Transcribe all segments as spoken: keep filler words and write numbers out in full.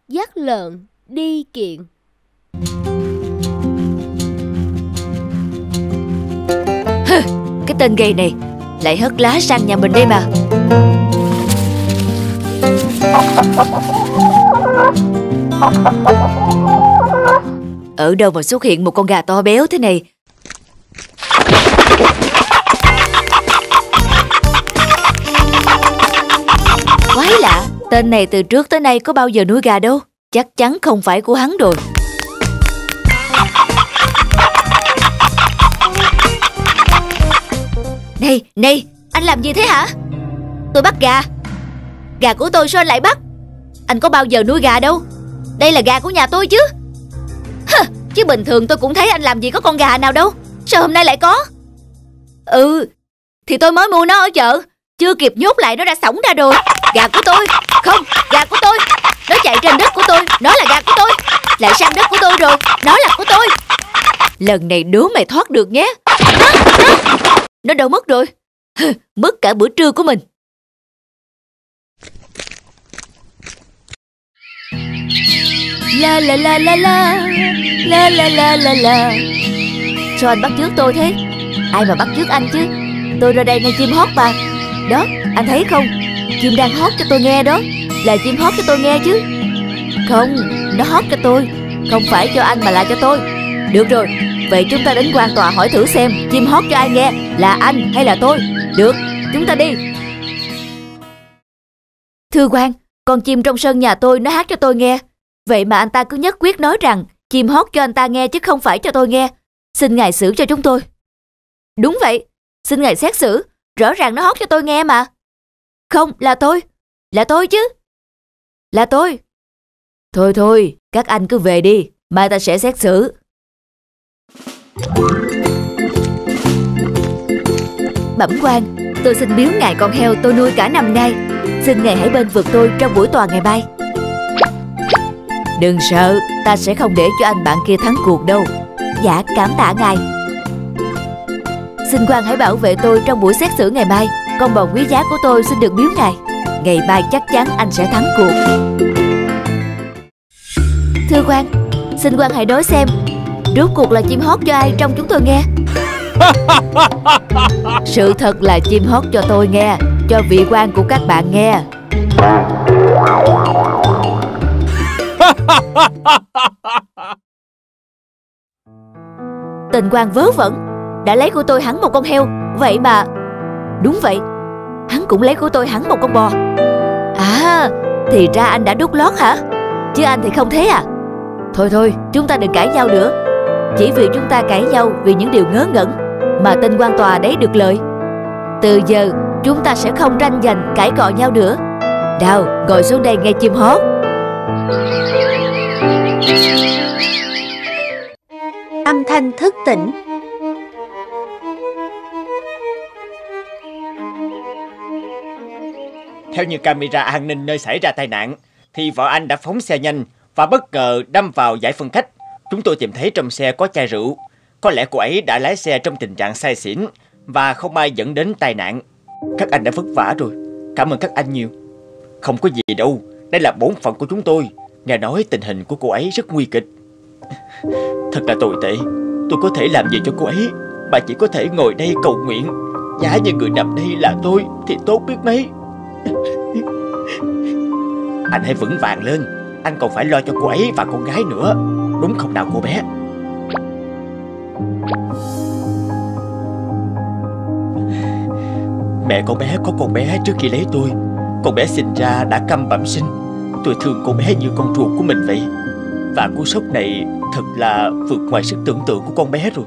Dắt lợn đi kiện. Hừ, cái tên gầy này lại hất lá sang nhà mình đây mà. Ở đâu mà xuất hiện một con gà to béo thế này? Quái lạ, tên này từ trước tới nay có bao giờ nuôi gà đâu. Chắc chắn không phải của hắn rồi. Này, này, anh làm gì thế hả? Tôi bắt gà. Gà của tôi sao anh lại bắt? Anh có bao giờ nuôi gà đâu. Đây là gà của nhà tôi chứ. Hừ, chứ bình thường tôi cũng thấy anh làm gì có con gà nào đâu. Sao hôm nay lại có? Ừ, thì tôi mới mua nó ở chợ, chưa kịp nhốt lại nó đã xổng ra rồi. Gà của tôi. Không, gà của tôi. Nó chạy trên đất của tôi. Nó là gà của tôi. Lại sang đất của tôi rồi. Nó là của tôi. Lần này đố mày thoát được nhé. Nó, nó, nó đâu mất rồi? Hừ, mất cả bữa trưa của mình. La la la la la. La la la la la. Sao anh bắt chước tôi thế? Ai mà bắt chước anh chứ? Tôi ra đây nghe chim hót mà. Đó, anh thấy không? Chim đang hót cho tôi nghe đó. Là chim hót cho tôi nghe chứ. Không, nó hót cho tôi. Không phải cho anh mà là cho tôi. Được rồi, vậy chúng ta đến quan tòa hỏi thử xem chim hót cho ai nghe, là anh hay là tôi. Được, chúng ta đi. Thưa quan, con chim trong sân nhà tôi nó hát cho tôi nghe. Vậy mà anh ta cứ nhất quyết nói rằng chim hót cho anh ta nghe chứ không phải cho tôi nghe. Xin ngài xử cho chúng tôi. Đúng vậy, xin ngài xét xử. Rõ ràng nó hót cho tôi nghe mà. Không, là tôi. Là tôi chứ. Là tôi. Thôi thôi, các anh cứ về đi, mai ta sẽ xét xử. Bẩm quan, tôi xin biếu ngài con heo tôi nuôi cả năm nay. Xin ngài hãy bên vực tôi trong buổi tòa ngày mai. Đừng sợ, ta sẽ không để cho anh bạn kia thắng cuộc đâu. Dạ, cảm tạ ngài. Xin quan hãy bảo vệ tôi trong buổi xét xử ngày mai. Con bò quý giá của tôi xin được biếu ngài. Ngày mai chắc chắn anh sẽ thắng cuộc. Thưa quan, xin quan hãy đối xem rốt cuộc là chim hót cho ai trong chúng tôi nghe. Sự thật là chim hót cho tôi nghe, cho vị quan của các bạn nghe. Tên quan vớ vẩn, đã lấy của tôi hẳn một con heo. Vậy mà đúng vậy, hắn cũng lấy của tôi hẳn một con bò. À, thì ra anh đã đút lót hả? Chứ anh thì không thế à? Thôi thôi, chúng ta đừng cãi nhau nữa. Chỉ vì chúng ta cãi nhau vì những điều ngớ ngẩn mà tên quan tòa đấy được lợi. Từ giờ chúng ta sẽ không tranh giành cãi cọ nhau nữa. Nào, ngồi xuống đây nghe chim hót. Âm thanh thức tỉnh. Theo như camera an ninh nơi xảy ra tai nạn, thì vợ anh đã phóng xe nhanh và bất ngờ đâm vào dải phân cách. Chúng tôi tìm thấy trong xe có chai rượu. Có lẽ cô ấy đã lái xe trong tình trạng say xỉn và không may dẫn đến tai nạn. Các anh đã vất vả rồi. Cảm ơn các anh nhiều. Không có gì đâu. Đây là bổn phận của chúng tôi. Nghe nói tình hình của cô ấy rất nguy kịch. Thật là tồi tệ. Tôi có thể làm gì cho cô ấy? Bà chỉ có thể ngồi đây cầu nguyện. Giả như người nằm đây là tôi thì tốt biết mấy. Anh hãy vững vàng lên. Anh còn phải lo cho cô ấy và con gái nữa. Đúng không nào cô bé? Mẹ con bé có con bé trước khi lấy tôi. Con bé sinh ra đã câm bẩm sinh. Tôi thương con bé như con ruột của mình vậy. Và cú sốc này thật là vượt ngoài sức tưởng tượng của con bé rồi.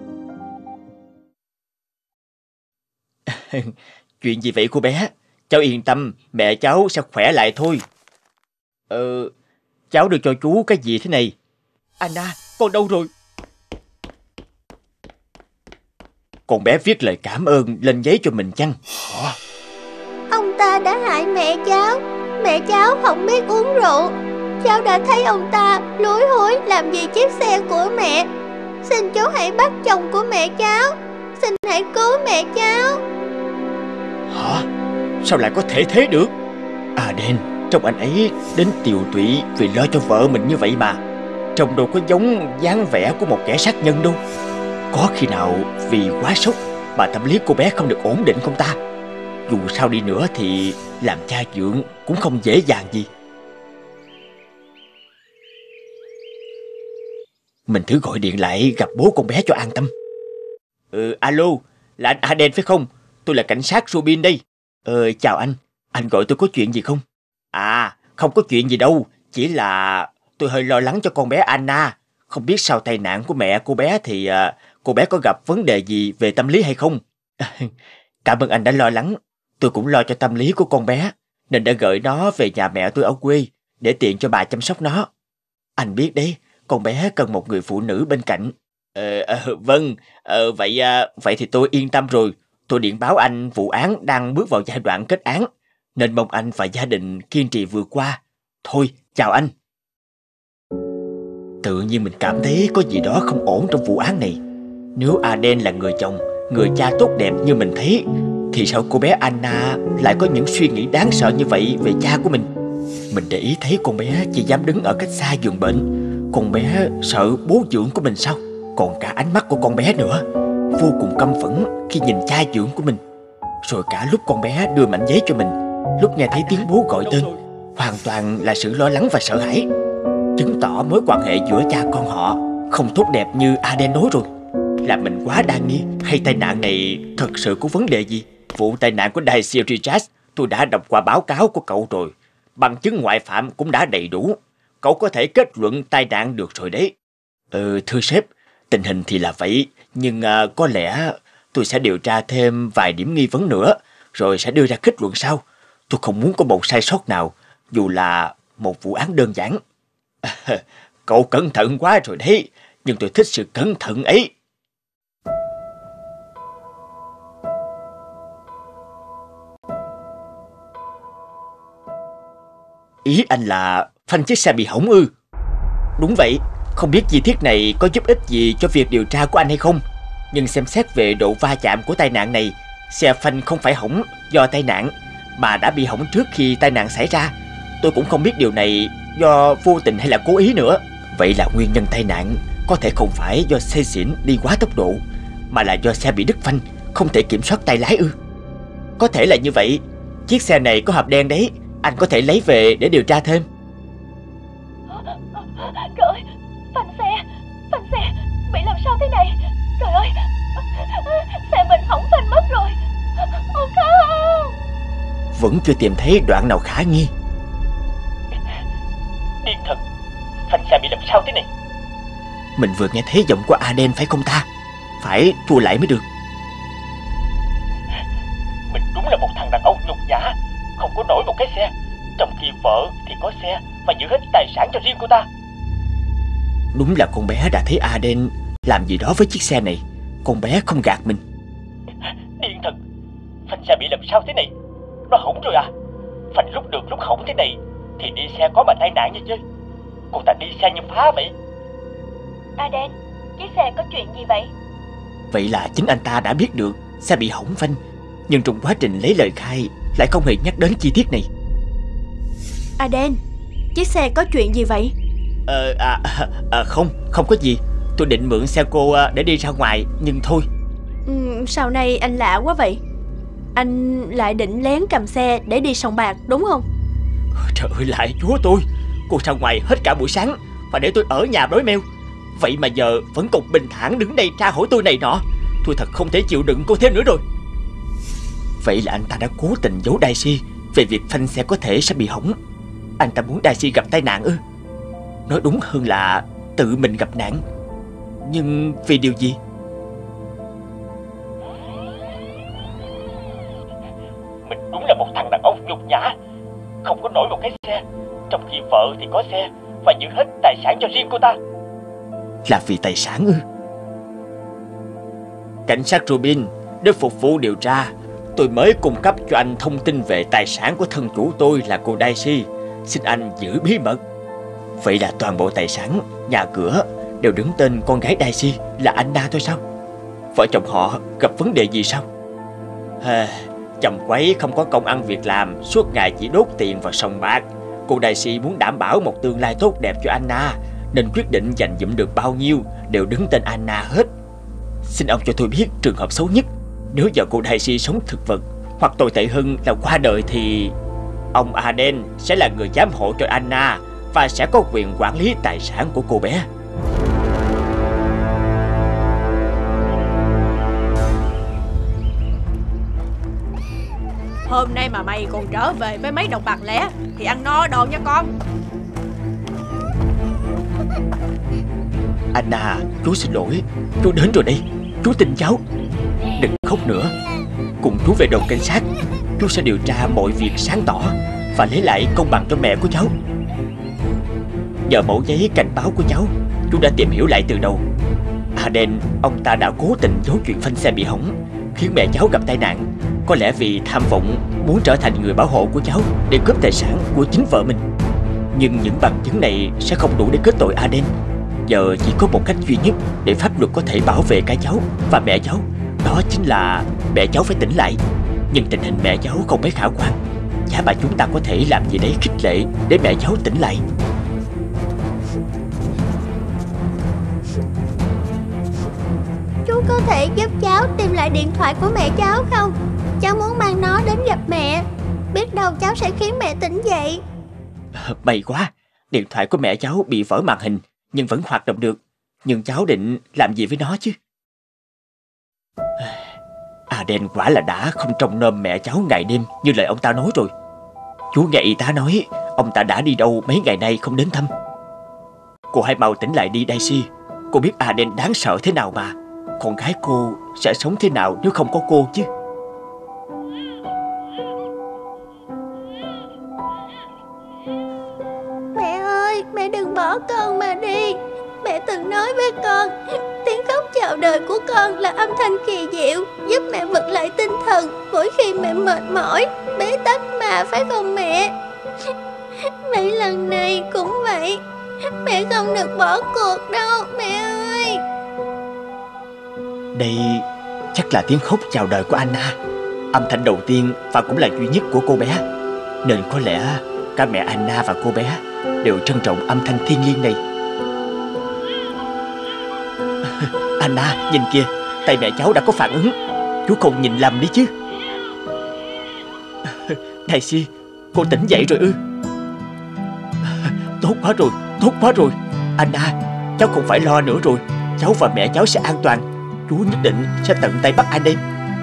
Chuyện gì vậy cô bé? Cháu yên tâm, mẹ cháu sẽ khỏe lại thôi. Ờ, cháu đưa cho chú cái gì thế này? Anna, con đâu rồi? Con bé viết lời cảm ơn lên giấy cho mình chăng? Hả? Ông ta đã hại mẹ cháu. Mẹ cháu không biết uống rượu. Cháu đã thấy ông ta lúi húi làm gì chiếc xe của mẹ. Xin chú hãy bắt chồng của mẹ cháu. Xin hãy cứu mẹ cháu. Hả? Sao lại có thể thế được? Aden, Trông anh ấy đến tiều tụy vì lo cho vợ mình như vậy mà. Trông đâu có giống dáng vẻ của một kẻ sát nhân đâu. Có khi nào vì quá sốc mà tâm lý cô bé không được ổn định không ta? Dù sao đi nữa thì làm cha dưỡng cũng không dễ dàng gì. Mình thử gọi điện lại gặp bố con bé cho an tâm. Ừ, alo, là anh Aden phải không? Tôi là cảnh sát Robin đây. Ờ, chào anh. Anh gọi tôi có chuyện gì không? À, không có chuyện gì đâu. Chỉ là tôi hơi lo lắng cho con bé Anna. Không biết sau tai nạn của mẹ cô bé thì uh, cô bé có gặp vấn đề gì về tâm lý hay không? Cảm ơn anh đã lo lắng. Tôi cũng lo cho tâm lý của con bé, nên đã gửi nó về nhà mẹ tôi ở quê để tiện cho bà chăm sóc nó. Anh biết đấy, con bé cần một người phụ nữ bên cạnh. Ờ, ờ vâng, ờ, vậy à, vậy thì tôi yên tâm rồi. Tôi điện báo anh vụ án đang bước vào giai đoạn kết án, nên mong anh và gia đình kiên trì vượt qua. Thôi, chào anh. Tự nhiên mình cảm thấy có gì đó không ổn trong vụ án này. Nếu Aden là người chồng, người cha tốt đẹp như mình thấy, thì sao cô bé Anna lại có những suy nghĩ đáng sợ như vậy về cha của mình? Mình để ý thấy con bé chỉ dám đứng ở cách xa giường bệnh. Con bé sợ bố dưỡng của mình sao? Còn cả ánh mắt của con bé nữa, vô cùng căm phẫn khi nhìn cha dưỡng của mình. Rồi cả lúc con bé đưa mảnh giấy cho mình, lúc nghe thấy tiếng bố gọi tên, hoàn toàn là sự lo lắng và sợ hãi, chứng tỏ mối quan hệ giữa cha con họ không tốt đẹp như Aden nói rồi. Là mình quá đa nghi, hay tai nạn này thật sự có vấn đề gì? Vụ tai nạn của Daisy Richards tôi đã đọc qua báo cáo của cậu rồi. Bằng chứng ngoại phạm cũng đã đầy đủ. Cậu có thể kết luận tai nạn được rồi đấy. Ừ, thưa sếp, tình hình thì là vậy, nhưng uh, có lẽ tôi sẽ điều tra thêm vài điểm nghi vấn nữa, rồi sẽ đưa ra kết luận sau. Tôi không muốn có một sai sót nào, dù là một vụ án đơn giản. Cậu cẩn thận quá rồi đấy, nhưng tôi thích sự cẩn thận ấy. Ý anh là phanh chiếc xe bị hỏng ư? Đúng vậy, không biết chi tiết này có giúp ích gì cho việc điều tra của anh hay không. Nhưng xem xét về độ va chạm của tai nạn này, xe phanh không phải hỏng do tai nạn, mà đã bị hỏng trước khi tai nạn xảy ra. Tôi cũng không biết điều này do vô tình hay là cố ý nữa. Vậy là nguyên nhân tai nạn có thể không phải do say xỉn đi quá tốc độ, mà là do xe bị đứt phanh, không thể kiểm soát tay lái ư? Có thể là như vậy. Chiếc xe này có hộp đen đấy, anh có thể lấy về để điều tra thêm. Trời ơi, phanh xe, phanh xe, bị làm sao thế này? Trời ơi, xe mình hỏng phanh mất rồi. Ôi không! Vẫn chưa tìm thấy đoạn nào khả nghi. Điên thật, phanh xe bị làm sao thế này? Mình vừa nghe thấy giọng của Aden phải không ta? Phải tua lại mới được. Mình đúng là một thằng đàn ông nhục nhã, không có nổi một cái xe, trong khi vợ thì có xe và giữ hết tài sản cho riêng cô ta. Đúng là con bé đã thấy Aden làm gì đó với chiếc xe này. Con bé không gạt mình. Điên thật, phanh xe bị làm sao thế này? Nó hỏng rồi à? Phanh lúc được lúc hỏng thế này thì đi xe có mà tai nạn như chơi. Cô ta đi xe như phá vậy. Aden, chiếc xe có chuyện gì vậy? Vậy là chính anh ta đã biết được xe bị hỏng phanh, nhưng trong quá trình lấy lời khai lại không hề nhắc đến chi tiết này. Aden, chiếc xe có chuyện gì vậy? Ờ, à, à, không, không có gì. Tôi định mượn xe cô để đi ra ngoài, nhưng thôi. Ừ, sau này anh lạ quá vậy. Anh lại định lén cầm xe để đi sòng bạc đúng không? Trời ơi, lại chúa tôi. Cô ra ngoài hết cả buổi sáng và để tôi ở nhà đói meo. Vậy mà giờ vẫn còn bình thản đứng đây tra hỏi tôi này nọ. Tôi thật không thể chịu đựng cô thêm nữa rồi. Vậy là anh ta đã cố tình giấu Daisy về việc phanh xe có thể sẽ bị hỏng. Anh ta muốn Daisy gặp tai nạn ư? Nói đúng hơn là tự mình gặp nạn. Nhưng vì điều gì? Mình đúng là một thằng đàn ông nhục nhã, không có nổi một cái xe, trong khi vợ thì có xe và giữ hết tài sản cho riêng cô ta. Là vì tài sản ư? Cảnh sát Robin, để phục vụ điều tra, tôi mới cung cấp cho anh thông tin về tài sản của thân chủ tôi là cô Daisy. Xin anh giữ bí mật. Vậy là toàn bộ tài sản, nhà cửa đều đứng tên con gái Daisy là Anna thôi sao? Vợ chồng họ gặp vấn đề gì sao? À, chồng quấy không có công ăn việc làm, suốt ngày chỉ đốt tiền vào sòng bạc. Cô đại sĩ muốn đảm bảo một tương lai tốt đẹp cho Anna, nên quyết định dành dụm được bao nhiêu đều đứng tên Anna hết. Xin ông cho tôi biết trường hợp xấu nhất, nếu giờ cô đại sĩ sống thực vật, hoặc tồi tệ hơn là qua đời, thì ông Aden sẽ là người giám hộ cho Anna và sẽ có quyền quản lý tài sản của cô bé. Hôm nay mà mày còn trở về với mấy đồng bạc lẻ thì ăn no đòn nha con. Anna, chú xin lỗi. Chú đến rồi đây. Chú tin cháu. Đừng khóc nữa. Cùng chú về đồn cảnh sát. Chú sẽ điều tra mọi việc sáng tỏ và lấy lại công bằng cho mẹ của cháu. Nhờ mẫu giấy cảnh báo của cháu, chú đã tìm hiểu lại từ đầu. Aden, ông ta đã cố tình giấu chuyện phanh xe bị hỏng, khiến mẹ cháu gặp tai nạn. Có lẽ vì tham vọng muốn trở thành người bảo hộ của cháu để cướp tài sản của chính vợ mình. Nhưng những bằng chứng này sẽ không đủ để kết tội Aden. Giờ chỉ có một cách duy nhất để pháp luật có thể bảo vệ cả cháu và mẹ cháu. Đó chính là mẹ cháu phải tỉnh lại. Nhưng tình hình mẹ cháu không mấy khả quan. Chả mà chúng ta có thể làm gì đấy khích lệ để mẹ cháu tỉnh lại. Chú có thể giúp cháu tìm lại điện thoại của mẹ cháu không? Cháu muốn mang nó đến gặp mẹ. Biết đâu cháu sẽ khiến mẹ tỉnh dậy. May quá. Điện thoại của mẹ cháu bị vỡ màn hình nhưng vẫn hoạt động được. Nhưng cháu định làm gì với nó chứ? Aden quả là đã không trông nom mẹ cháu ngày đêm như lời ông ta nói rồi. Chú nghe y tá nói ông ta đã đi đâu mấy ngày nay không đến thăm. Cô hãy mau tỉnh lại đi Daisy. Cô biết Aden đáng sợ thế nào mà. Con gái cô sẽ sống thế nào nếu không có cô chứ? Mẹ ơi, mẹ đừng bỏ con mà đi. Mẹ từng nói với con, tiếng khóc chào đời của con là âm thanh kỳ diệu, giúp mẹ vực lại tinh thần mỗi khi mẹ mệt mỏi, bế tắc mà, phải không mẹ? Vậy lần này cũng vậy. Mẹ không được bỏ cuộc đâu, mẹ ơi. Đây chắc là tiếng khóc chào đời của Anna, âm thanh đầu tiên và cũng là duy nhất của cô bé. Nên có lẽ cả mẹ Anna và cô bé đều trân trọng âm thanh thiêng liêng này. Anna, nhìn kìa, tay mẹ cháu đã có phản ứng. Chú không nhìn lầm đi chứ? Daisy, cô tỉnh dậy rồi ư? Tốt quá rồi, tốt quá rồi. Anna, cháu không phải lo nữa rồi. Cháu và mẹ cháu sẽ an toàn. Chú nhất định sẽ tận tay bắt Aden.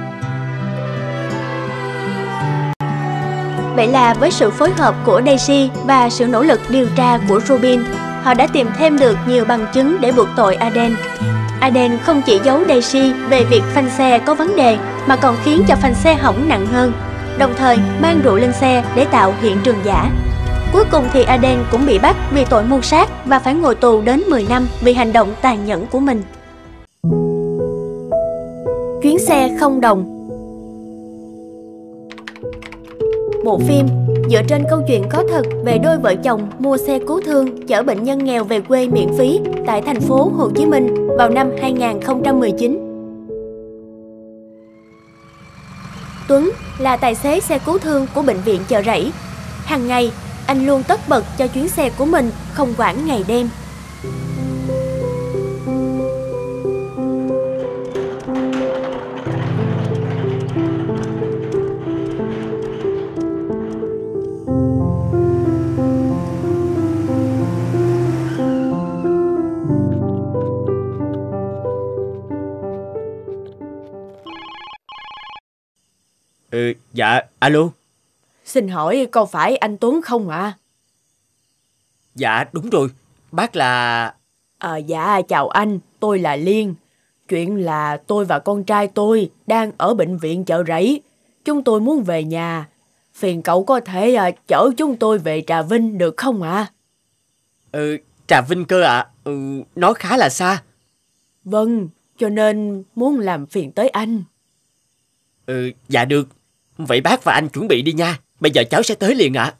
Vậy là với sự phối hợp của Daisy và sự nỗ lực điều tra của Robin, họ đã tìm thêm được nhiều bằng chứng để buộc tội Aden. Aden không chỉ giấu Daisy về việc phanh xe có vấn đề, mà còn khiến cho phanh xe hỏng nặng hơn, đồng thời mang rượu lên xe để tạo hiện trường giả. Cuối cùng thì Aden cũng bị bắt vì tội mưu sát và phải ngồi tù đến mười năm vì hành động tàn nhẫn của mình. Chuyến xe không đồng. Bộ phim dựa trên câu chuyện có thật về đôi vợ chồng mua xe cứu thương chở bệnh nhân nghèo về quê miễn phí tại thành phố Hồ Chí Minh vào năm hai nghìn không trăm mười chín. Tuấn là tài xế xe cứu thương của bệnh viện Chợ Rẫy. Hàng ngày, anh luôn tất bật cho chuyến xe của mình, không quản ngày đêm. Ừ, dạ, alo. Xin hỏi có phải anh Tuấn không ạ? À? Dạ, đúng rồi. Bác là... À, dạ, chào anh, tôi là Liên. Chuyện là tôi và con trai tôi đang ở bệnh viện Chợ Rẫy. Chúng tôi muốn về nhà. Phiền cậu có thể à, chở chúng tôi về Trà Vinh được không ạ? À? Ừ, Trà Vinh cơ ạ. À? Ừ, nó khá là xa. Vâng, cho nên muốn làm phiền tới anh. Ừ, dạ được. Vậy bác và anh chuẩn bị đi nha. Bây giờ cháu sẽ tới liền ạ.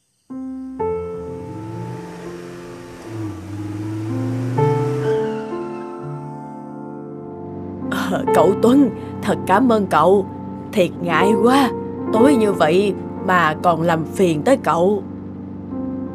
À, cậu Tuấn, thật cảm ơn cậu. Thiệt ngại quá, tối như vậy mà còn làm phiền tới cậu.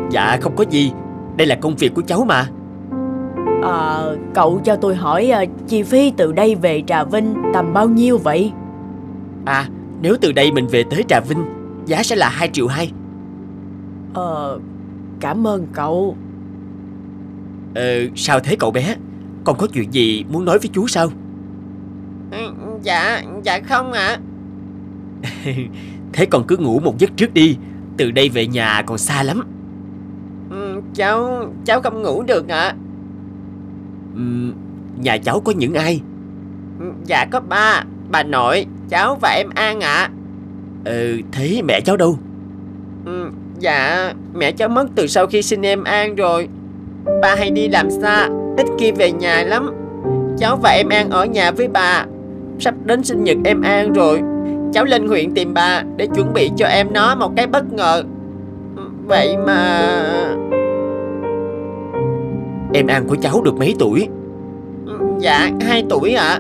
Dạ không có gì, đây là công việc của cháu mà. À, cậu cho tôi hỏi à, chi phí từ đây về Trà Vinh tầm bao nhiêu vậy? À, nếu từ đây mình về tới Trà Vinh, giá sẽ là hai triệu hai. Ờ, cảm ơn cậu. Ờ, sao thế cậu bé? Còn có chuyện gì muốn nói với chú sao? Dạ, dạ không ạ. Thế còn cứ ngủ một giấc trước đi, từ đây về nhà còn xa lắm. Ừ, cháu, cháu không ngủ được ạ. Uhm, nhà cháu có những ai? Dạ có ba, bà nội, cháu và em An ạ. Ờ, thế mẹ cháu đâu? Ừ, dạ, mẹ cháu mất từ sau khi sinh em An rồi. Ba hay đi làm xa, ít khi về nhà lắm. Cháu và em An ở nhà với bà. Sắp đến sinh nhật em An rồi, cháu lên huyện tìm bà để chuẩn bị cho em nó một cái bất ngờ. Vậy mà... Em An của cháu được mấy tuổi? Dạ, hai tuổi ạ.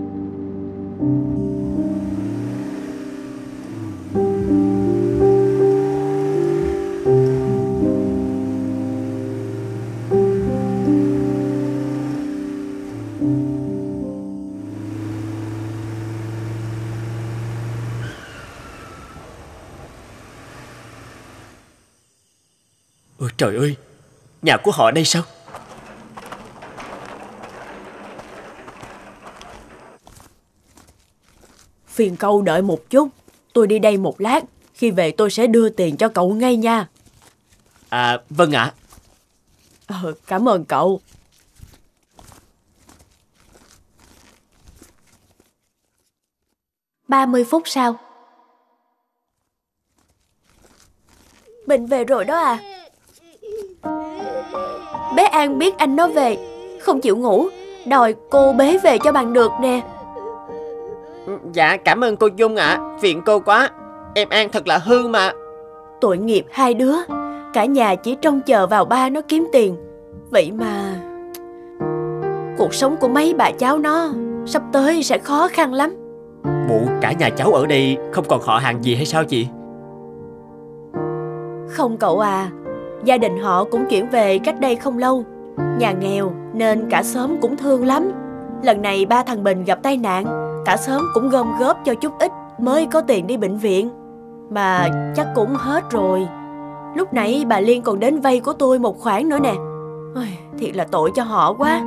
Ôi trời ơi, nhà của họ đây sao? Phiền cậu đợi một chút, tôi đi đây một lát, khi về tôi sẽ đưa tiền cho cậu ngay nha. À, vâng ạ. Ờ, cảm ơn cậu. ba mươi phút sau. Bình về rồi đó à? Bé An biết anh nó về, không chịu ngủ, đòi cô bế về cho bằng được nè. Dạ cảm ơn cô Dung ạ, à. Phiền cô quá. Em An thật là hư mà. Tội nghiệp hai đứa, cả nhà chỉ trông chờ vào ba nó kiếm tiền. Vậy mà cuộc sống của mấy bà cháu nó sắp tới sẽ khó khăn lắm. Bộ cả nhà cháu ở đây không còn họ hàng gì hay sao chị? Không cậu à, gia đình họ cũng chuyển về cách đây không lâu. Nhà nghèo nên cả xóm cũng thương lắm. Lần này ba thằng Bình gặp tai nạn, cả xóm cũng gom góp cho chút ít mới có tiền đi bệnh viện. Mà chắc cũng hết rồi. Lúc nãy bà Liên còn đến vay của tôi một khoản nữa nè. Ôi, thiệt là tội cho họ quá.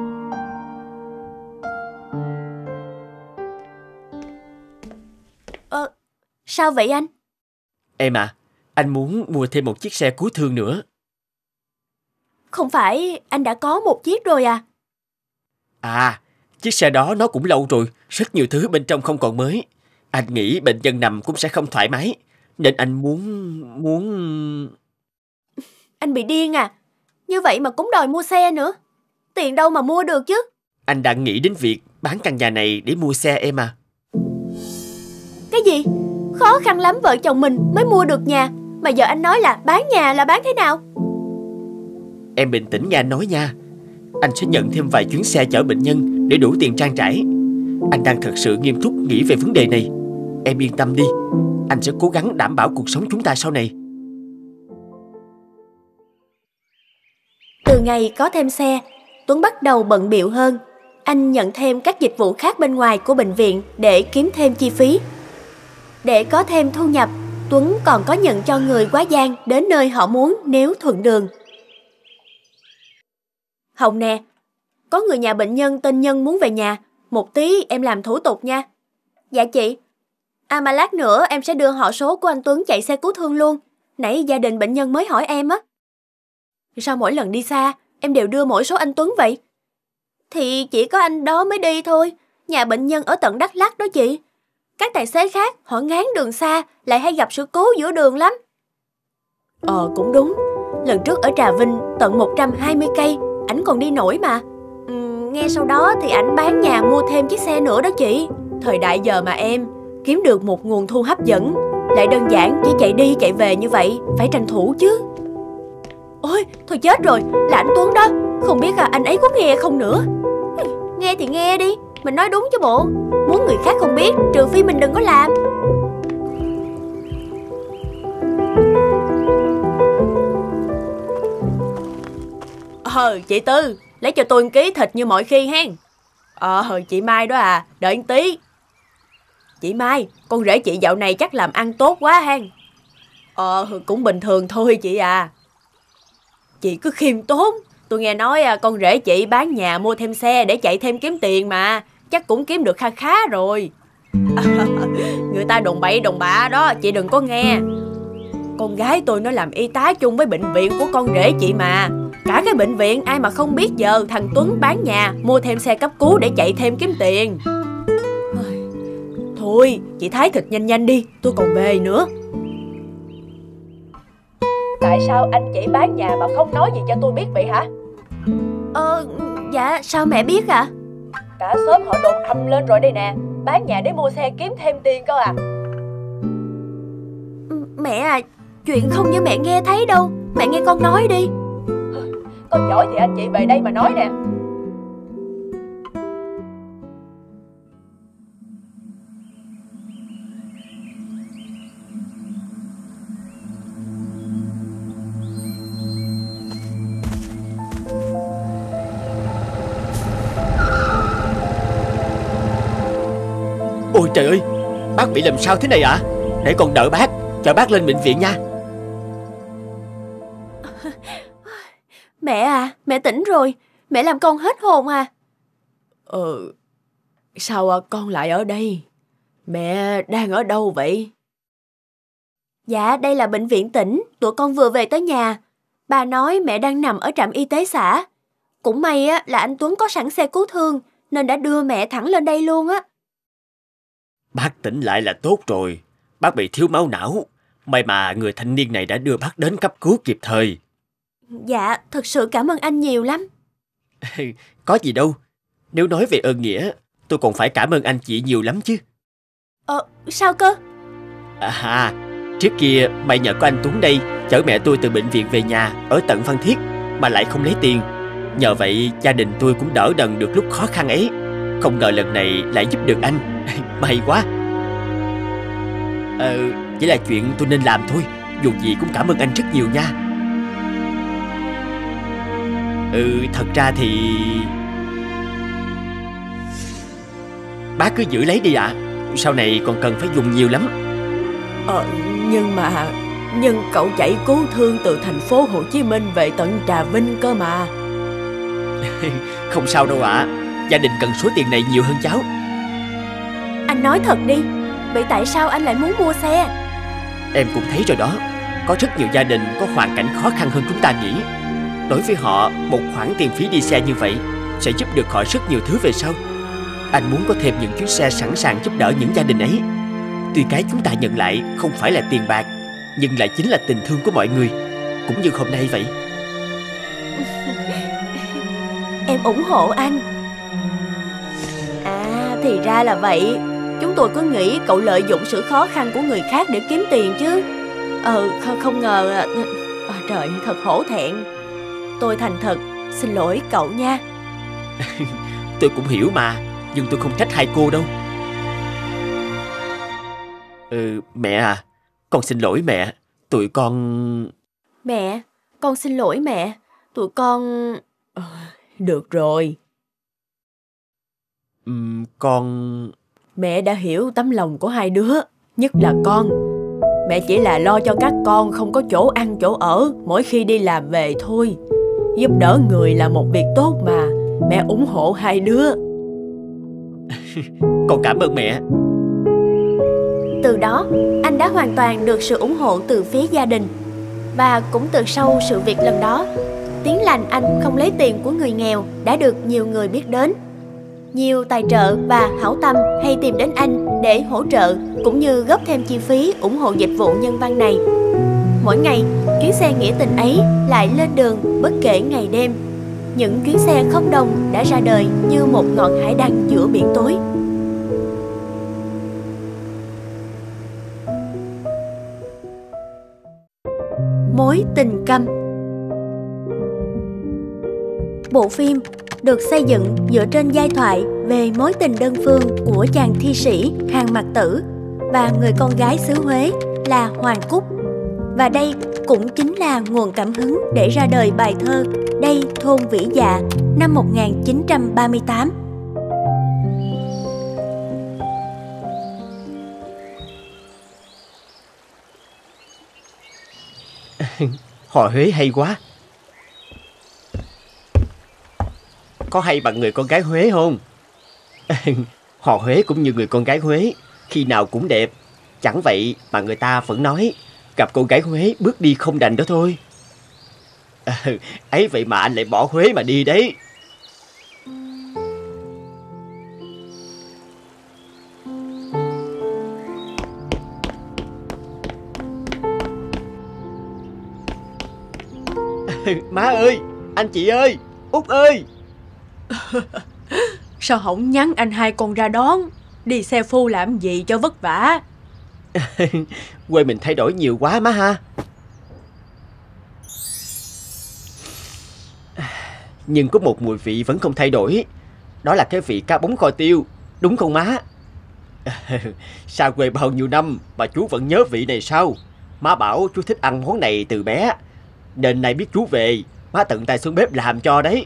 Ờ, sao vậy anh? Em à, anh muốn mua thêm một chiếc xe cứu thương nữa. Không phải anh đã có một chiếc rồi à? À, chiếc xe đó nó cũng lâu rồi, rất nhiều thứ bên trong không còn mới. Anh nghĩ bệnh nhân nằm cũng sẽ không thoải mái, nên anh muốn... muốn... Anh bị điên à? Như vậy mà cũng đòi mua xe nữa. Tiền đâu mà mua được chứ? Anh đang nghĩ đến việc bán căn nhà này để mua xe em à. Cái gì? Khó khăn lắm vợ chồng mình mới mua được nhà, mà giờ anh nói là bán nhà là bán thế nào? Em bình tĩnh nghe anh nói nha. Anh sẽ nhận thêm vài chuyến xe chở bệnh nhân để đủ tiền trang trải. Anh đang thật sự nghiêm túc nghĩ về vấn đề này. Em yên tâm đi, anh sẽ cố gắng đảm bảo cuộc sống chúng ta sau này. Từ ngày có thêm xe, Tuấn bắt đầu bận bịu hơn. Anh nhận thêm các dịch vụ khác bên ngoài của bệnh viện để kiếm thêm chi phí. Để có thêm thu nhập, Tuấn còn có nhận cho người quá giang đến nơi họ muốn nếu thuận đường. Hồng nè, có người nhà bệnh nhân tên Nhân muốn về nhà, một tí em làm thủ tục nha. Dạ chị. À mà lát nữa em sẽ đưa họ số của anh Tuấn chạy xe cứu thương luôn. Nãy gia đình bệnh nhân mới hỏi em á. Sao mỗi lần đi xa em đều đưa mỗi số anh Tuấn vậy? Thì chỉ có anh đó mới đi thôi. Nhà bệnh nhân ở tận Đắk Lắk đó chị. Các tài xế khác họ ngán đường xa, lại hay gặp sự cố giữa đường lắm. Ờ cũng đúng. Lần trước ở Trà Vinh tận một trăm hai mươi cây, ảnh còn đi nổi mà. ừ, Nghe sau đó thì ảnh bán nhà mua thêm chiếc xe nữa đó chị. Thời đại giờ mà em kiếm được một nguồn thu hấp dẫn, lại đơn giản chỉ chạy đi chạy về như vậy, phải tranh thủ chứ. Ôi thôi chết rồi, là anh Tuấn đó. Không biết à, anh ấy có nghe không nữa. Nghe thì nghe đi, mình nói đúng chứ bộ. Muốn người khác không biết, trừ phi mình đừng có làm. Ờ, chị Tư, lấy cho tôi một ký thịt như mọi khi hen. Ờ, chị Mai đó à, đợi một tí. Chị Mai, con rể chị dạo này chắc làm ăn tốt quá hen. Ờ, cũng bình thường thôi chị à. Chị cứ khiêm tốn. Tôi nghe nói con rể chị bán nhà mua thêm xe để chạy thêm kiếm tiền mà. Chắc cũng kiếm được kha khá rồi. À, người ta đồn bậy đồn bạ đó, chị đừng có nghe. Con gái tôi nó làm y tá chung với bệnh viện của con rể chị mà. Cả cái bệnh viện ai mà không biết giờ thằng Tuấn bán nhà mua thêm xe cấp cứu để chạy thêm kiếm tiền. Thôi, chị thái thịt nhanh nhanh đi, tôi còn về nữa. Tại sao anh chị bán nhà mà không nói gì cho tôi biết vậy hả? Ờ, dạ, sao mẹ biết ạ? À? Cả xóm họ đồn ầm lên rồi đây nè. Bán nhà để mua xe kiếm thêm tiền cơ à? Mẹ à, chuyện không như mẹ nghe thấy đâu. Mẹ nghe con nói đi. Con giỏi thì anh chị về đây mà nói nè. Ôi trời ơi, bác bị làm sao thế này ạ? À? Để con đỡ bác, chở bác lên bệnh viện nha. Mẹ à, mẹ tỉnh rồi. Mẹ làm con hết hồn à? Ừ, sao con lại ở đây? Mẹ đang ở đâu vậy? Dạ, đây là bệnh viện tỉnh. Tụi con vừa về tới nhà. Bà nói mẹ đang nằm ở trạm y tế xã. Cũng may á là anh Tuấn có sẵn xe cứu thương nên đã đưa mẹ thẳng lên đây luôn á. Bác tỉnh lại là tốt rồi. Bác bị thiếu máu não. May mà người thanh niên này đã đưa bác đến cấp cứu kịp thời. Dạ, thật sự cảm ơn anh nhiều lắm. Có gì đâu. Nếu nói về ơn nghĩa, tôi còn phải cảm ơn anh chị nhiều lắm chứ. Ờ, sao cơ? À, trước kia may nhờ có anh Tuấn đây chở mẹ tôi từ bệnh viện về nhà ở tận Phan Thiết mà lại không lấy tiền. Nhờ vậy gia đình tôi cũng đỡ đần được lúc khó khăn ấy. Không ngờ lần này lại giúp được anh. May quá. Ờ, chỉ là chuyện tôi nên làm thôi. Dù gì cũng cảm ơn anh rất nhiều nha. Ừ, thật ra thì bác cứ giữ lấy đi ạ. À. Sau này còn cần phải dùng nhiều lắm. Ờ, nhưng mà Nhưng cậu chạy cứu thương từ thành phố Hồ Chí Minh về tận Trà Vinh cơ mà. Không sao đâu ạ. À. Gia đình cần số tiền này nhiều hơn cháu. Anh nói thật đi. Vậy tại sao anh lại muốn mua xe? Em cũng thấy rồi đó. Có rất nhiều gia đình có hoàn cảnh khó khăn hơn chúng ta nghĩ. Đối với họ, một khoản tiền phí đi xe như vậy sẽ giúp được họ rất nhiều thứ về sau. Anh muốn có thêm những chuyến xe sẵn sàng giúp đỡ những gia đình ấy. Tuy cái chúng ta nhận lại không phải là tiền bạc, nhưng lại chính là tình thương của mọi người. Cũng như hôm nay vậy. Em ủng hộ anh. À, thì ra là vậy. Chúng tôi cứ nghĩ cậu lợi dụng sự khó khăn của người khác để kiếm tiền chứ. Ờ, không, không ngờ. À, trời, thật hổ thẹn. Tôi thành thật xin lỗi cậu nha. Tôi cũng hiểu mà. Nhưng tôi không trách hai cô đâu. Ừ, mẹ à, con xin lỗi mẹ. Tụi con... Mẹ, con xin lỗi mẹ. Tụi con... À, được rồi. uhm, Con... Mẹ đã hiểu tấm lòng của hai đứa. Nhất là con. Mẹ chỉ là lo cho các con không có chỗ ăn chỗ ở mỗi khi đi làm về thôi. Giúp đỡ người là một việc tốt mà. Mẹ ủng hộ hai đứa. Con cảm ơn mẹ. Từ đó, anh đã hoàn toàn được sự ủng hộ từ phía gia đình. Và cũng từ sau sự việc lần đó, tiếng lành anh không lấy tiền của người nghèo đã được nhiều người biết đến. Nhiều tài trợ và hảo tâm hay tìm đến anh để hỗ trợ cũng như góp thêm chi phí ủng hộ dịch vụ nhân văn này. Mỗi ngày, chuyến xe nghĩa tình ấy lại lên đường bất kể ngày đêm. Những chuyến xe không đồng đã ra đời như một ngọn hải đăng giữa biển tối. Mối tình câm. Bộ phim được xây dựng dựa trên giai thoại về mối tình đơn phương của chàng thi sĩ Hàn Mặc Tử và người con gái xứ Huế là Hoàng Cúc. Và đây cũng chính là nguồn cảm hứng để ra đời bài thơ Đây thôn Vĩ Dạ năm một nghìn chín trăm ba mươi tám. Hò Huế hay quá. Có hay bằng người con gái Huế không? Hò Huế cũng như người con gái Huế, khi nào cũng đẹp. Chẳng vậy mà người ta vẫn nói gặp con gái Huế bước đi không đành đó thôi. À, ấy vậy mà anh lại bỏ Huế mà đi đấy. Má ơi, anh chị ơi, Út ơi. Sao không nhắn anh hai con ra đón? Đi xe phu làm gì cho vất vả. Quê mình thay đổi nhiều quá má ha. Nhưng có một mùi vị vẫn không thay đổi. Đó là cái vị cá bống kho tiêu. Đúng không má? Xa quê bao nhiêu năm mà chú vẫn nhớ vị này sao? Má bảo chú thích ăn món này từ bé, nên nay biết chú về, má tận tay xuống bếp làm cho đấy.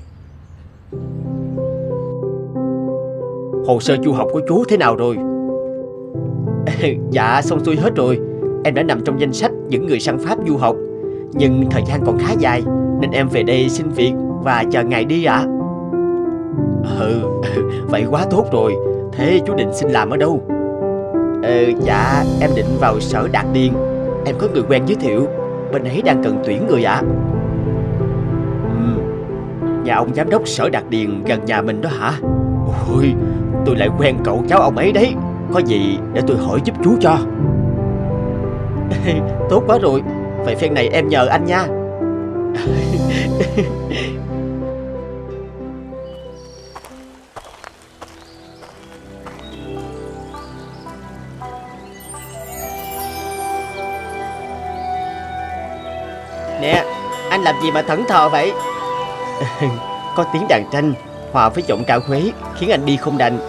Hồ sơ du học của chú thế nào rồi? Dạ xong xuôi hết rồi. Em đã nằm trong danh sách những người sang Pháp du học. Nhưng thời gian còn khá dài, nên em về đây xin việc và chờ ngày đi ạ. À? Ừ, vậy quá tốt rồi. Thế chú định xin làm ở đâu? Ờ, dạ em định vào sở Đạt Điền. Em có người quen giới thiệu, bên ấy đang cần tuyển người ạ. À? Ừ, nhà ông giám đốc sở Đạt Điền gần nhà mình đó hả? Ôi, tôi lại quen cậu cháu ông ấy đấy. Có gì để tôi hỏi giúp chú cho. Tốt quá rồi. Vậy phen này em nhờ anh nha. Nè, anh làm gì mà thẫn thờ vậy? Có tiếng đàn tranh hòa với giọng ca Huế khiến anh đi không đành.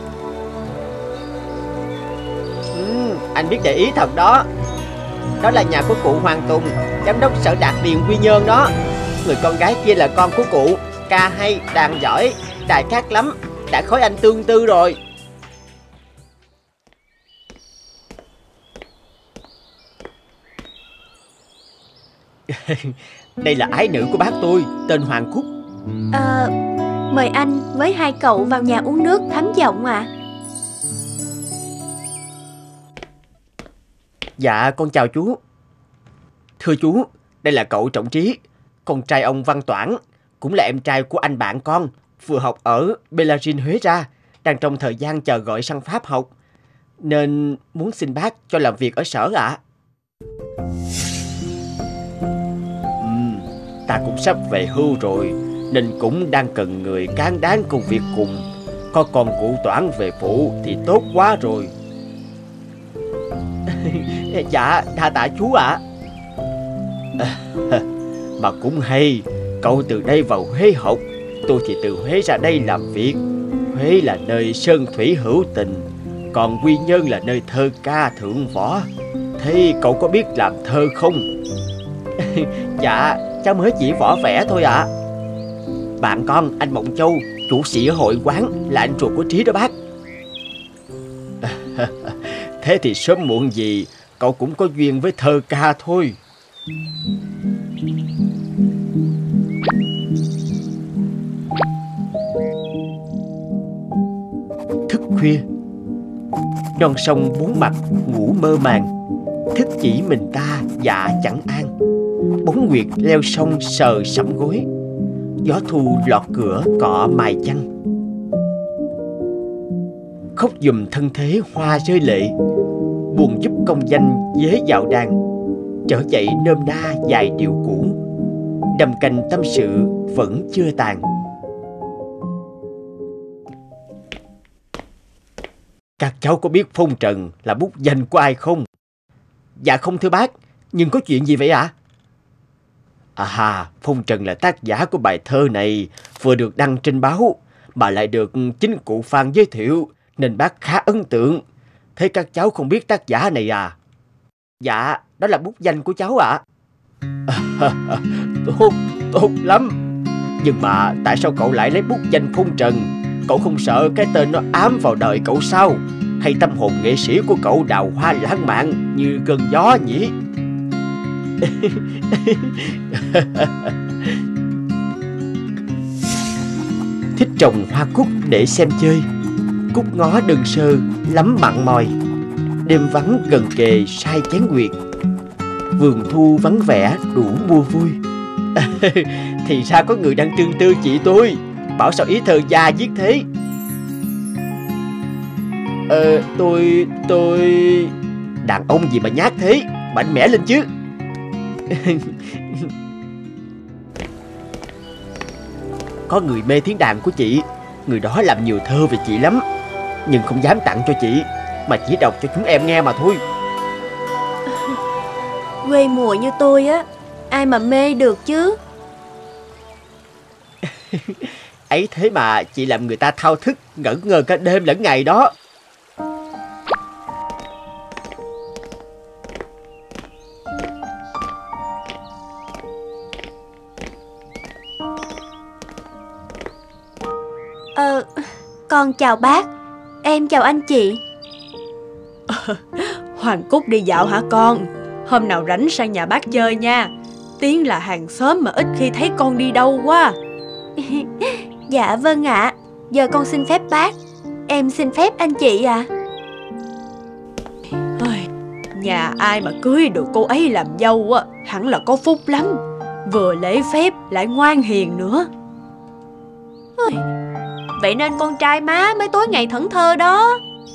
Ừ, anh biết để ý thật đó. Đó là nhà của cụ Hoàng Tùng, giám đốc sở Đạt Điền Quy Nhơn đó. Người con gái kia là con của cụ, ca hay, đàn giỏi, đài khác lắm. Đã khối anh tương tư rồi. Đây là ái nữ của bác tôi, tên Hoàng Cúc. Ờ, mời anh với hai cậu vào nhà uống nước thấm giọng ạ. À. Dạ con chào chú. Thưa chú, đây là cậu Trọng Trí, con trai ông Văn Toản, cũng là em trai của anh bạn con, vừa học ở Bellarine Huế ra, đang trong thời gian chờ gọi sang Pháp học, nên muốn xin bác cho làm việc ở sở ạ. À. Uhm, ta cũng sắp về hưu rồi, nên cũng đang cần người cán đáng công việc cùng. Có con cụ Toản về phụ thì tốt quá rồi. Dạ, đa tạ chú ạ. À. À, mà cũng hay, cậu từ đây vào Huế học, tôi thì từ Huế ra đây làm việc. Huế là nơi sơn thủy hữu tình, còn Quy Nhơn là nơi thơ ca thượng võ. Thế cậu có biết làm thơ không? Dạ, cháu mới chỉ võ vẽ thôi ạ. À. Bạn con, anh Mộng Châu, chủ sĩ ở hội quán, là anh ruột của Trí đó bác. Thế thì sớm muộn gì cậu cũng có duyên với thơ ca thôi. Thức khuya, non sông bốn mặt ngủ mơ màng, thức chỉ mình ta dạ chẳng an. Bóng nguyệt leo sông sờ sẫm gối, gió thu lọt cửa cọ mài chăn. Khóc giùm thân thế hoa rơi lệ, buồn giúp công danh dế vào đàn. Trở dậy nôm na dài điệu cũ, đầm cành tâm sự vẫn chưa tàn. Các cháu có biết Phong Trần là bút danh của ai không? Dạ không thưa bác, nhưng có chuyện gì vậy ạ? À? À, Phong Trần là tác giả của bài thơ này, vừa được đăng trên báo, mà lại được chính cụ Phan giới thiệu, nên bác khá ấn tượng. Thế các cháu không biết tác giả này à? Dạ, Đó là bút danh của cháu ạ. À. Tốt, tốt lắm. Nhưng mà tại sao cậu lại lấy bút danh Phong Trần? Cậu không sợ cái tên nó ám vào đời cậu sao? Hay tâm hồn nghệ sĩ của cậu đào hoa lãng mạn như cơn gió nhỉ? Thích trồng hoa cúc để xem chơi. Cúc ngó đơn sơ lắm mặn mòi. Đêm vắng gần kề sai chén nguyệt. Vườn thu vắng vẻ đủ mua vui. Thì ra có người đang trương tư chị tôi. Bảo sao ý thơ gia viết thế. Ờ tôi tôi Đàn ông gì mà nhát thế, mạnh mẽ lên chứ. Có người mê tiếng đàn của chị. Người đó làm nhiều thơ về chị lắm, nhưng không dám tặng cho chị, mà chỉ đọc cho chúng em nghe mà thôi. Quê mùa như tôi á, ai mà mê được chứ. Ấy thế mà chị làm người ta thao thức ngẩn ngơ cả đêm lẫn ngày đó. Ờ, con chào bác. Em chào anh chị. Hoàng Cúc đi dạo hả con? Hôm nào rảnh sang nhà bác chơi nha. Tiến là hàng xóm mà ít khi thấy con đi đâu quá. Dạ vâng ạ. À. Giờ con xin phép bác. Em xin phép anh chị ạ. À. Nhà ai mà cưới được cô ấy làm dâu á, hẳn là có phúc lắm. Vừa lễ phép lại ngoan hiền nữa. Vậy nên con trai má mới tối ngày thẫn thơ đó.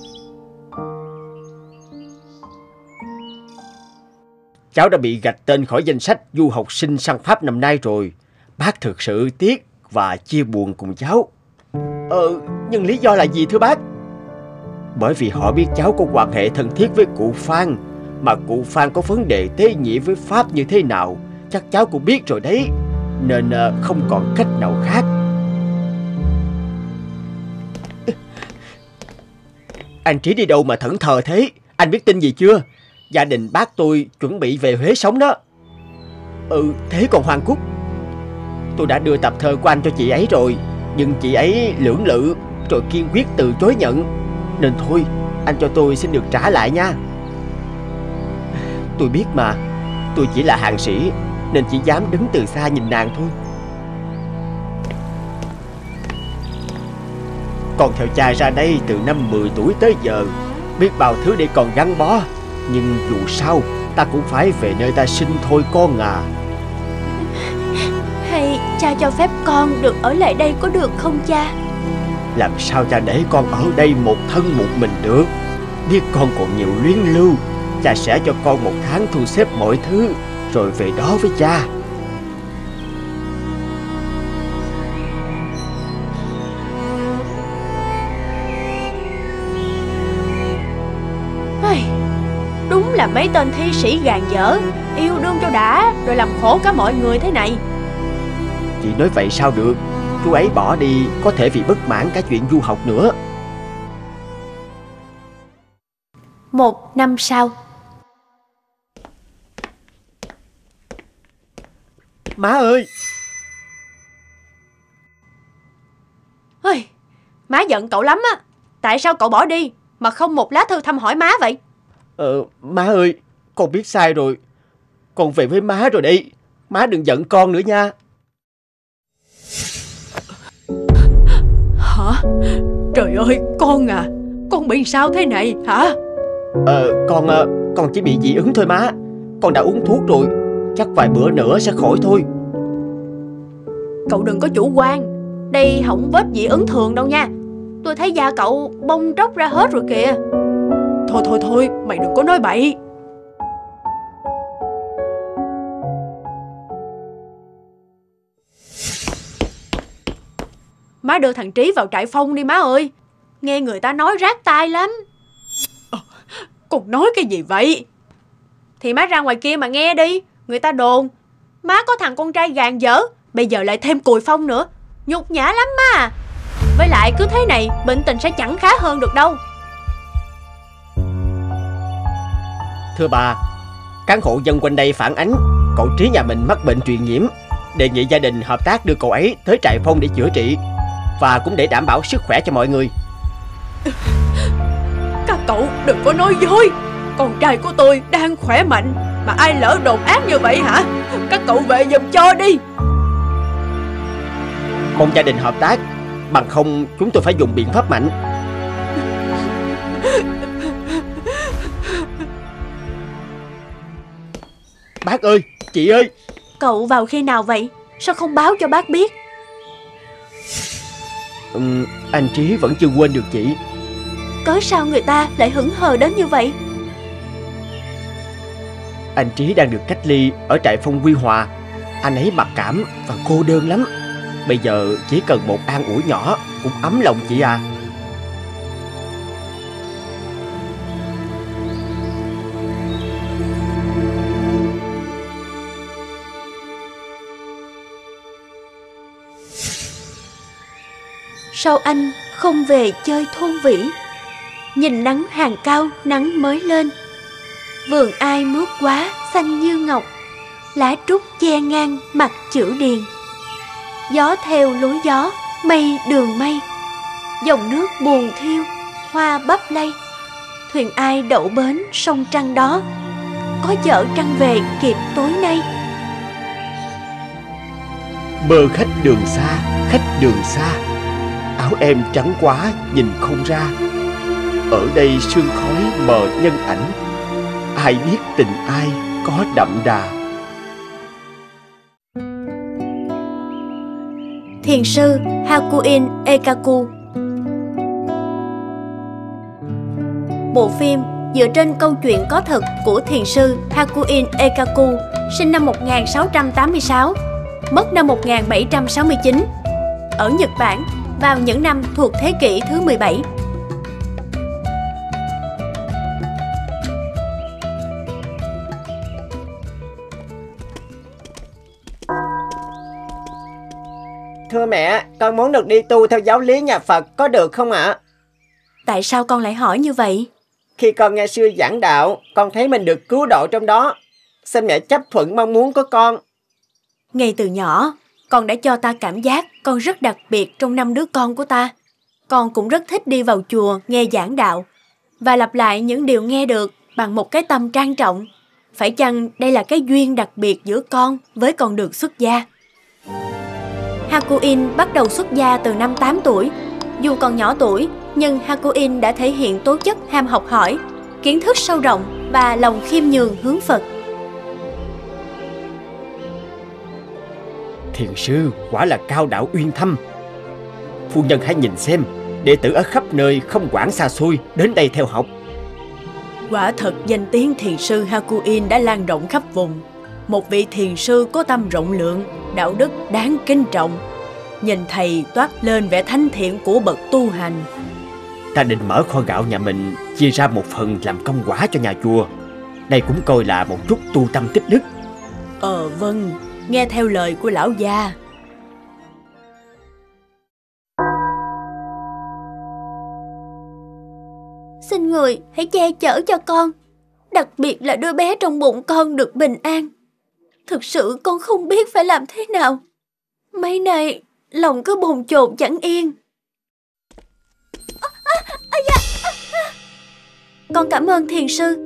Cháu đã bị gạch tên khỏi danh sách du học sinh sang Pháp năm nay rồi. Bác thực sự tiếc và chia buồn cùng cháu. Ờ, nhưng lý do là gì thưa bác? Bởi vì họ biết cháu có quan hệ thân thiết với cụ Phan, mà cụ Phan có vấn đề tế nhị với Pháp như thế nào chắc cháu cũng biết rồi đấy. Nên không còn cách nào khác. Anh Trí đi đâu mà thẫn thờ thế? Anh biết tin gì chưa? Gia đình bác tôi chuẩn bị về Huế sống đó. Ừ, thế còn Hoàng Cúc? Tôi đã đưa tập thơ của anh cho chị ấy rồi, nhưng chị ấy lưỡng lự rồi kiên quyết từ chối nhận. Nên thôi, anh cho tôi xin được trả lại nha. Tôi biết mà, tôi chỉ là hàng sĩ nên chỉ dám đứng từ xa nhìn nàng thôi. Con theo cha ra đây từ năm mười tuổi tới giờ, biết bao thứ để còn gắn bó. Nhưng dù sao ta cũng phải về nơi ta sinh thôi con à. Hay cha cho phép con được ở lại đây có được không cha? Làm sao cha để con ở đây một thân một mình được? Biết con còn nhiều luyến lưu, cha sẽ cho con một tháng thu xếp mọi thứ rồi về đó với cha. Đúng là mấy tên thi sĩ gàn dở, yêu đương cho đã rồi làm khổ cả mọi người thế này. Chị nói vậy sao được? Chú ấy bỏ đi có thể vì bất mãn cả chuyện du học nữa. Một năm sau. Má ơi! Ôi, má giận cậu lắm á. Tại sao cậu bỏ đi mà không một lá thư thăm hỏi má vậy? Ờ, má ơi, con biết sai rồi. Con về với má rồi đây. Má đừng giận con nữa nha. Hả? Trời ơi, con à, con bị sao thế này hả? Ờ, con, con chỉ bị dị ứng thôi má. Con đã uống thuốc rồi, chắc vài bữa nữa sẽ khỏi thôi. Cậu đừng có chủ quan. Đây không vết dị ứng thường đâu nha. Tôi thấy da cậu bong tróc ra hết rồi kìa. Thôi thôi thôi, mày đừng có nói bậy. Má đưa thằng Trí vào trại phong đi má ơi. Nghe người ta nói rát tai lắm. À, con nói cái gì vậy? Thì má ra ngoài kia mà nghe đi. Người ta đồn má có thằng con trai gàn dở, bây giờ lại thêm cùi phong nữa. Nhục nhã lắm má. Với lại cứ thế này bệnh tình sẽ chẳng khá hơn được đâu. Thưa bà, Cán hộ dân quanh đây phản ánh cậu Trí nhà mình mắc bệnh truyền nhiễm, đề nghị gia đình hợp tác đưa cậu ấy tới trại phong để chữa trị, và cũng để đảm bảo sức khỏe cho mọi người. Các cậu đừng có nói dối. Con trai của tôi đang khỏe mạnh mà ai lỡ đồn ác như vậy hả? Các cậu về giùm cho đi. Mong gia đình hợp tác, bằng không chúng tôi phải dùng biện pháp mạnh. Bác ơi, chị ơi. Cậu vào khi nào vậy? Sao không báo cho bác biết? uhm, Anh Trí vẫn chưa quên được chị. Cớ sao người ta lại hững hờ đến như vậy? Anh Trí đang được cách ly ở trại phong Quy Hòa. Anh ấy mặc cảm và cô đơn lắm. Bây giờ chỉ cần một an ủi nhỏ cũng ấm lòng chị à. Sao anh không về chơi thôn Vĩ? Nhìn nắng hàng cao, nắng mới lên. Vườn ai mướt quá, xanh như ngọc. Lá trúc che ngang mặt chữ điền. Gió theo lối gió, mây đường mây. Dòng nước buồn thiêu, hoa bắp lay. Thuyền ai đậu bến sông Trăng đó. Có chợ Trăng về kịp tối nay. Mơ khách đường xa, khách đường xa. Áo em trắng quá nhìn không ra. Ở đây sương khói mờ nhân ảnh. Ai biết tình ai có đậm đà. Thiền sư Hakuin Ekaku. Bộ phim dựa trên câu chuyện có thật của thiền sư Hakuin Ekaku, sinh năm một nghìn sáu trăm tám mươi sáu, mất năm một nghìn bảy trăm sáu mươi chín, ở Nhật Bản vào những năm thuộc thế kỷ thứ mười bảy. Thưa mẹ, con muốn được đi tu theo giáo lý nhà Phật, có được không ạ? Tại sao con lại hỏi như vậy? Khi con nghe sư giảng đạo, con thấy mình được cứu độ trong đó. Xin mẹ chấp thuận mong muốn của con. Ngay từ nhỏ, con đã cho ta cảm giác con rất đặc biệt trong năm đứa con của ta. Con cũng rất thích đi vào chùa nghe giảng đạo và lặp lại những điều nghe được bằng một cái tâm trang trọng. Phải chăng đây là cái duyên đặc biệt giữa con với con đường xuất gia? Hakuin bắt đầu xuất gia từ năm tám tuổi. Dù còn nhỏ tuổi, nhưng Hakuin đã thể hiện tố chất ham học hỏi, kiến thức sâu rộng và lòng khiêm nhường hướng Phật. Thiền sư quả là cao đạo uyên thâm. Phu nhân hãy nhìn xem, đệ tử ở khắp nơi không quản xa xôi đến đây theo học. Quả thật danh tiếng thiền sư Hakuin đã lan rộng khắp vùng. Một vị thiền sư có tâm rộng lượng, đạo đức đáng kính trọng. Nhìn thầy toát lên vẻ thánh thiện của bậc tu hành. Ta định mở kho gạo nhà mình, chia ra một phần làm công quả cho nhà chùa. Đây cũng coi là một chút tu tâm tích đức. Ờ vâng, nghe theo lời của lão gia. Xin người hãy che chở cho con, đặc biệt là đứa bé trong bụng con được bình an. Thực sự con không biết phải làm thế nào. Mấy nay lòng cứ bồn chồn chẳng yên. À, à, à, à, à. Con cảm ơn thiền sư.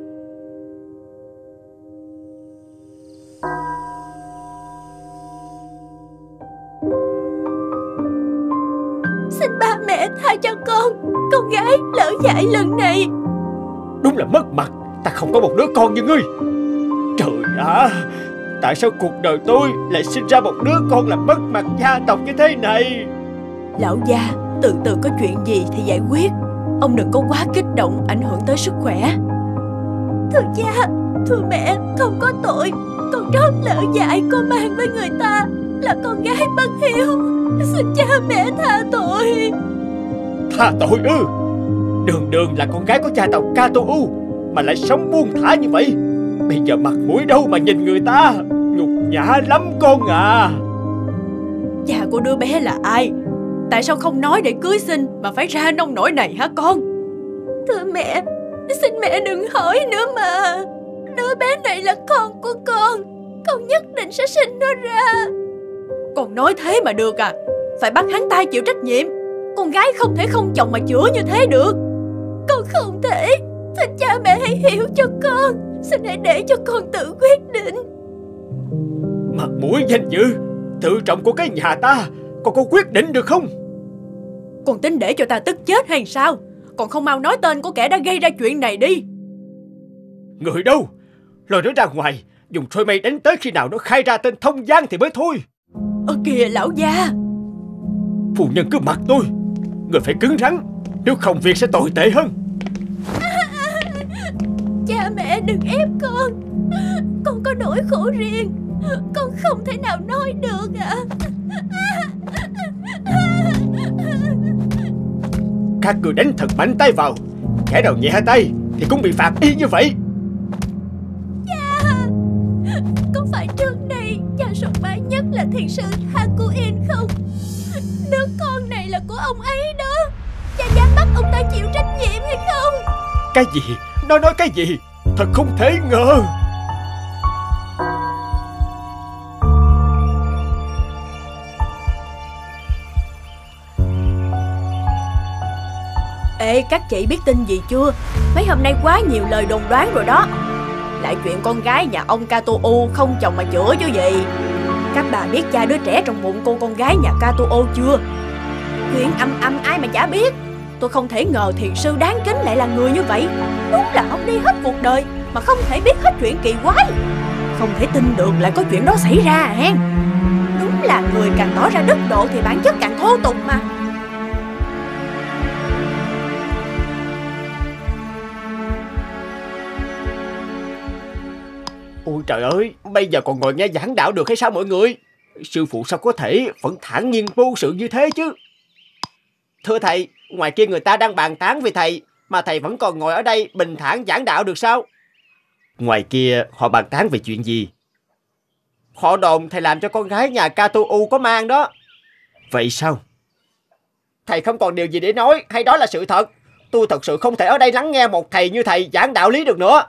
Xin ba mẹ tha cho con, con gái lỡ dại lần này. Đúng là mất mặt, ta không có một đứa con như ngươi. Trời ạ, tại sao cuộc đời tôi lại sinh ra một đứa con làm mất mặt gia tộc như thế này? Lão gia, từ từ có chuyện gì thì giải quyết. Ông đừng có quá kích động, ảnh hưởng tới sức khỏe. Thưa cha, thưa mẹ, không có tội. Con rất lỡ dại có mang với người ta, là con gái bất hiếu. Xin cha mẹ tha tội. Tha tội ư? Đường đường là con gái của cha tộc Kato U mà lại sống buông thả như vậy. Bây giờ mặt mũi đâu mà nhìn người ta. Nhục nhã lắm con à. Cha của đứa bé là ai? Tại sao không nói để cưới xin mà phải ra nông nổi này hả con? Thưa mẹ, xin mẹ đừng hỏi nữa mà. Đứa bé này là con của con. Con nhất định sẽ sinh nó ra. Con nói thế mà được à? Phải bắt hắn ta chịu trách nhiệm. Con gái không thể không chồng mà chữa như thế được. Con không thể. Xin cha mẹ hãy hiểu cho con. Xin hãy để cho con tự quyết định. Mặt mũi danh dự, tự trọng của cái nhà ta, con có quyết định được không? Con tính để cho ta tức chết hay sao? Còn không mau nói tên của kẻ đã gây ra chuyện này đi. Người đâu? Lôi nó ra ngoài, dùng trôi mây đánh tới khi nào nó khai ra tên Thông Giang thì mới thôi. Ơ kìa lão gia. Phu nhân cứ mặc tôi. Người phải cứng rắn, nếu không việc sẽ tồi tệ hơn. Cha mẹ đừng ép con. Con có nỗi khổ riêng. Con không thể nào nói được ạ. Các người đánh thật mạnh tay vào. Kẻ nào nhẹ tay thì cũng bị phạt y như vậy. Cha, có phải trước đây cha sùng bái nhất là thiền sư Hakuin không? Đứa con này là của ông ấy đó. Cha dám bắt ông ta chịu trách nhiệm hay không? Cái gì? Nó nói cái gì? Thật không thể ngờ. Ê, các chị biết tin gì chưa? Mấy hôm nay quá nhiều lời đồn đoán rồi đó. Lại chuyện con gái nhà ông Katuo không chồng mà chữa chứ gì. Các bà biết cha đứa trẻ trong bụng cô con gái nhà Katuo chưa? Chuyện âm âm ai mà chả biết. Tôi không thể ngờ thiền sư đáng kính lại là người như vậy. Đúng là ông đi hết cuộc đời mà không thể biết hết chuyện kỳ quái. Không thể tin được lại có chuyện đó xảy ra à hen. Đúng là người càng tỏ ra đức độ thì bản chất càng thô tục mà. Ôi trời ơi, bây giờ còn ngồi nghe giảng đạo được hay sao mọi người? Sư phụ sao có thể vẫn thản nhiên vô sự như thế chứ? Thưa thầy, ngoài kia người ta đang bàn tán về thầy, mà thầy vẫn còn ngồi ở đây bình thản giảng đạo được sao? Ngoài kia họ bàn tán về chuyện gì? Họ đồn thầy làm cho con gái nhà Katuo có mang đó. Vậy sao? Thầy không còn điều gì để nói hay đó là sự thật? Tôi thật sự không thể ở đây lắng nghe một thầy như thầy giảng đạo lý được nữa.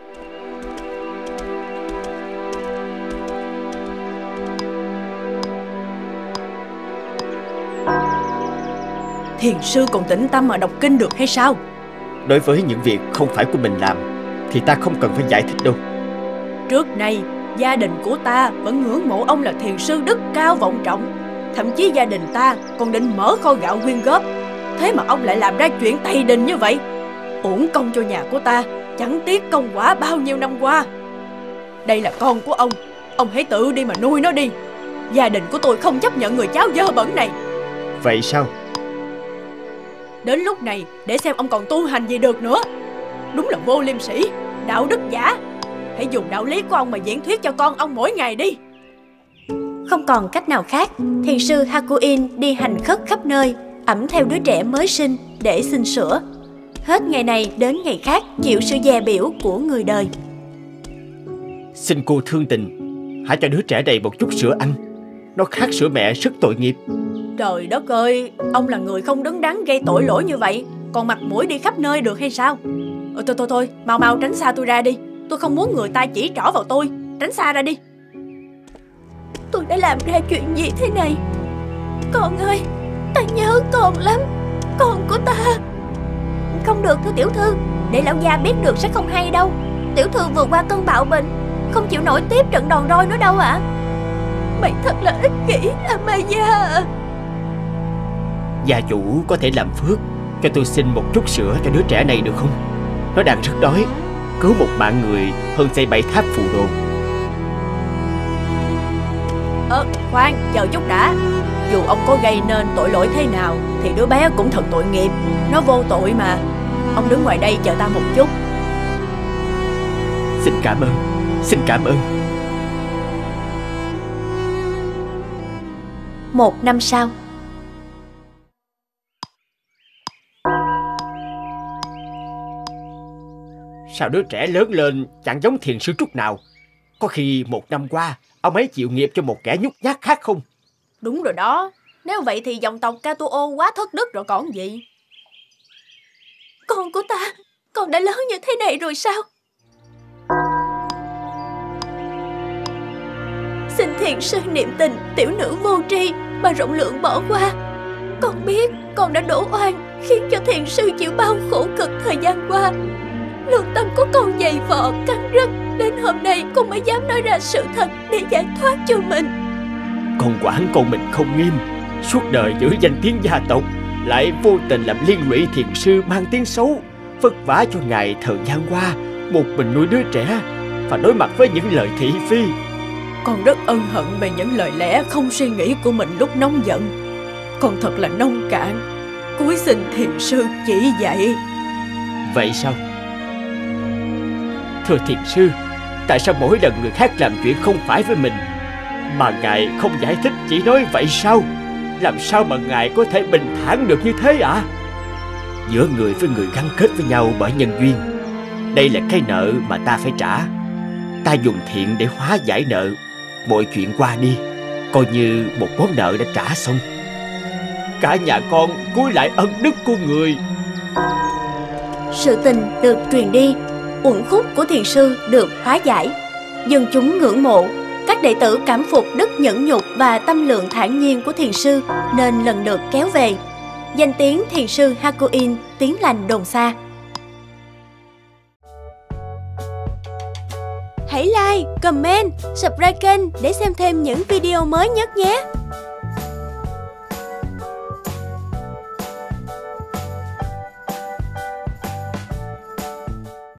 Thiền sư còn tĩnh tâm mà đọc kinh được hay sao? Đối với những việc không phải của mình làm thì ta không cần phải giải thích đâu. Trước nay gia đình của ta vẫn ngưỡng mộ ông là thiền sư đức cao vọng trọng. Thậm chí gia đình ta còn định mở kho gạo quyên góp. Thế mà ông lại làm ra chuyện tày đình như vậy. Uổng công cho nhà của ta, chẳng tiếc công quả bao nhiêu năm qua. Đây là con của ông, ông hãy tự đi mà nuôi nó đi. Gia đình của tôi không chấp nhận người cháu dơ bẩn này. Vậy sao? Đến lúc này để xem ông còn tu hành gì được nữa. Đúng là vô liêm sĩ, đạo đức giả. Hãy dùng đạo lý của ông mà diễn thuyết cho con ông mỗi ngày đi. Không còn cách nào khác, thiền sư Hakuin đi hành khất khắp nơi, ẵm theo đứa trẻ mới sinh để xin sữa. Hết ngày này đến ngày khác chịu sự dè biểu của người đời. Xin cô thương tình, hãy cho đứa trẻ này một chút sữa ăn. Nó khát sữa mẹ rất tội nghiệp. Trời đất ơi, ông là người không đứng đắn gây tội lỗi như vậy, còn mặt mũi đi khắp nơi được hay sao? Ờ, thôi thôi thôi, mau mau tránh xa tôi ra đi. Tôi không muốn người ta chỉ trỏ vào tôi. Tránh xa ra đi. Tôi đã làm ra chuyện gì thế này? Con ơi, ta nhớ con lắm. Con của ta. Không được thưa tiểu thư, để lão gia biết được sẽ không hay đâu. Tiểu thư vừa qua cơn bạo bệnh, không chịu nổi tiếp trận đòn roi nữa đâu ạ. À? Mày thật là ích kỷ, Amaya. Gia chủ có thể làm phước cho tôi xin một chút sữa cho đứa trẻ này được không? Nó đang rất đói. Cứu một mạng người hơn xây bảy tháp phù đồ. Ờ, khoan, chờ chút đã. Dù ông có gây nên tội lỗi thế nào thì đứa bé cũng thật tội nghiệp. Nó vô tội mà. Ông đứng ngoài đây chờ ta một chút. Xin cảm ơn. Xin cảm ơn. Một năm sau. Sao đứa trẻ lớn lên chẳng giống thiền sư chút nào? Có khi một năm qua ông ấy chịu nghiệp cho một kẻ nhút nhát khác không? Đúng rồi đó. Nếu vậy thì dòng tộc Katuo quá thất đức rồi còn gì. Con của ta, con đã lớn như thế này rồi sao? Xin thiền sư niệm tình tiểu nữ vô tri mà rộng lượng bỏ qua. Con biết con đã đổ oan, khiến cho thiền sư chịu bao khổ cực thời gian qua. Lương tâm của con dày vò cắn rứt, đến hôm nay con mới dám nói ra sự thật để giải thoát cho mình. Con quản con mình không nghiêm, suốt đời giữ danh tiếng gia tộc, lại vô tình làm liên lụy thiền sư mang tiếng xấu, vất vả cho ngài thời gian qua một mình nuôi đứa trẻ và đối mặt với những lời thị phi. Con rất ân hận về những lời lẽ không suy nghĩ của mình lúc nóng giận. Con thật là nông cạn, cúi xin thiền sư chỉ dạy. Vậy sao? Thưa thiền sư, tại sao mỗi lần người khác làm chuyện không phải với mình mà ngài không giải thích, chỉ nói vậy sao? Làm sao mà ngài có thể bình thản được như thế ạ? À? Giữa người với người gắn kết với nhau bởi nhân duyên, đây là cái nợ mà ta phải trả. Ta dùng thiện để hóa giải nợ, mọi chuyện qua đi, coi như một món nợ đã trả xong. Cả nhà con cúi lại ân đức của người. Sự tình được truyền đi, uẩn khúc của thiền sư được hóa giải. Dân chúng ngưỡng mộ, các đệ tử cảm phục đức nhẫn nhục và tâm lượng thản nhiên của thiền sư nên lần lượt kéo về. Danh tiếng thiền sư Hakuin tiếng lành đồn xa. Hãy like, comment, subscribe kênh để xem thêm những video mới nhất nhé!